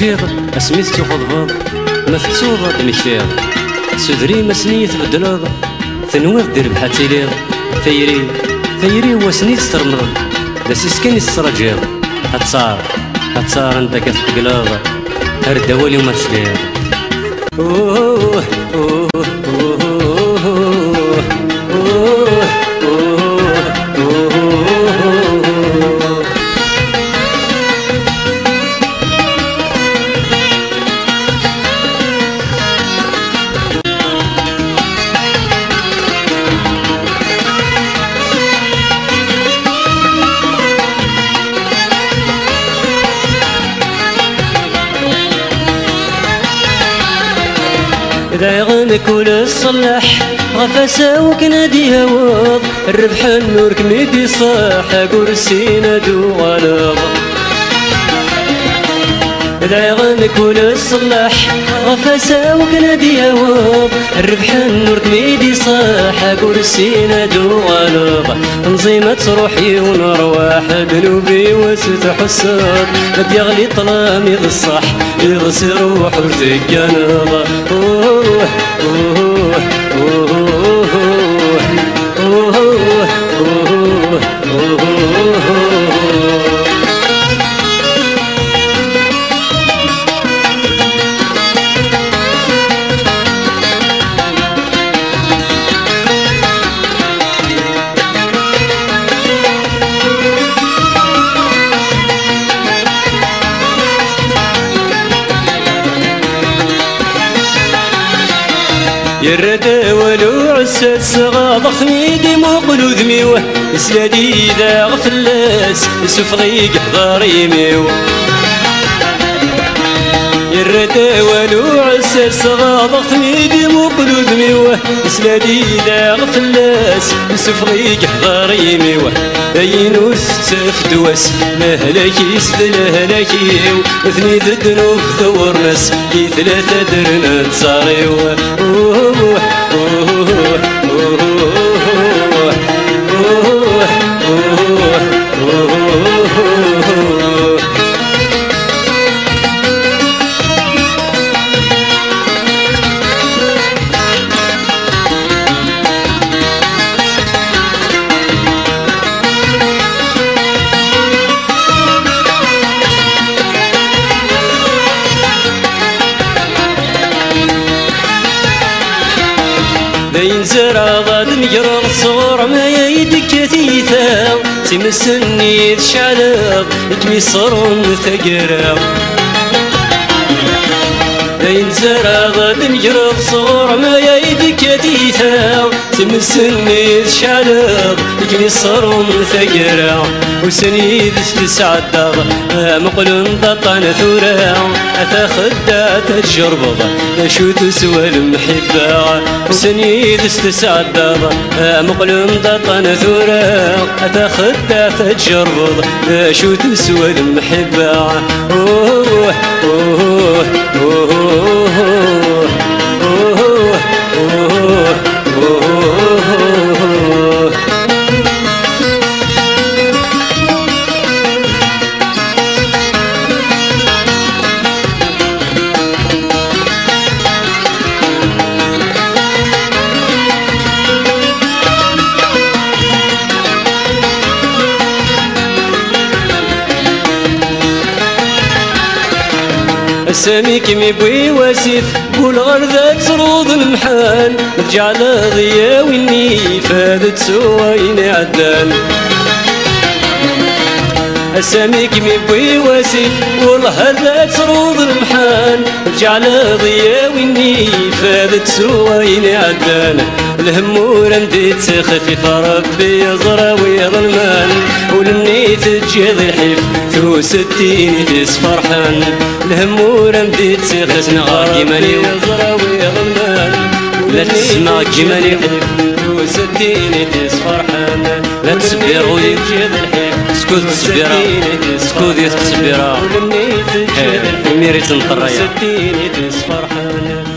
تفيض اسميت تخضبض ما تتصوض المكتير سدري مسنية تبدلض تنويض دير بحاتيليض ثيري ثيري وسنيت ترمض دا سيسكن يسترجيض هتصار عندك تقلض هرد والي وما تسليض أوه أوه إذا يغنك ولا الصلاح غفاسا وكنادي هواض الربح النور كميدي صاح كرسينا دو غلاض إذا يغنك ولا الصلاح غفاسا وكنادي هواض الربح النور كميدي صاح كرسينا دو غلاض تنظيمة روحي ونرواح بنوبي وستحصاد مد يغلي طلامي الصح يغسي روح وزكانض أوه أوه أوه أوه أوه أوه يرد ولو عساس غاض خميدي موقلو ذميوه سلادي ذا غفلاس سفغي قحضاري ميو يرد ولو عساس غاض خميدي موقلو ذميوه سلادي ذا غفلاس سفغي قحضاري ميوه أينو ستف دواس لهلاكي سلهلاكيو اثني ذدنو بثور ناس كي ثلاثة درنا تصاريو أوه أوه أوه داين زرع ضاد مجرد صغر ما يدك كثيثا تمسني تشعلق تميصرون ثقرا داين زرع ضاد مجرد صغر ما يدك كثيثا تمسني تشعلق تميصرون ثقرا وسنيد تسعد مقلن ضطان ثورا أتاخد تجربض شو تسوى المحبة وسنيد تسعد مقلن ضطان ثورا أتاخد تجربض شو تسوى المحبة أوه أوه أوه أوه أوه أوه ساميك مبوي واسف قول غرذاك تروض المحال تجعل ضيا ويني فادت سواين عدان ساميك مبوي واسف والله هذا تروض المحال تجعل ضيا ويني فادت سواين عدان الهمور انديت خفيف ربي يزرى ويظلمان ولمني تجيض الحيف ثو ستين تس فرحان الهمور انديت خفيف جمالي يزرى ويظلمان لا تسمع جمالي حيف ثو ستين تس فرحان لا تصبر ويجيض الحيف سكوت تصبرا سكوت يتصبرا ولمني تجيض الحيف ميريت نطريا ستين تس فرحان